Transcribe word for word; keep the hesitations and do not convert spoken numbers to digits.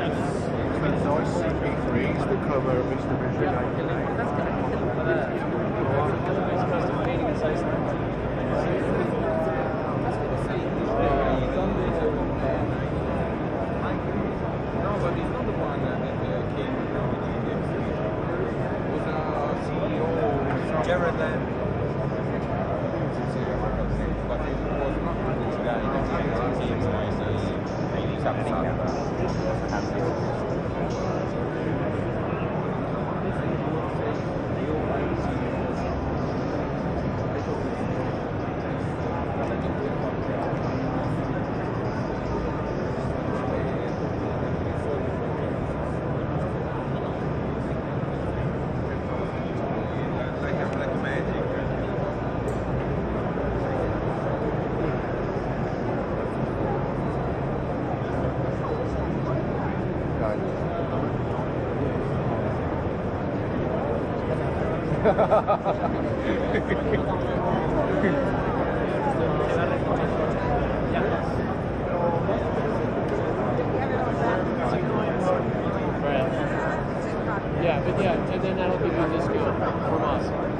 When Zeiss C P threes, the cover of Mister Michigan. Jared Land. But it was not this guy that came to something that was happening. Yeah, but yeah, and then that'll give you a discount from us.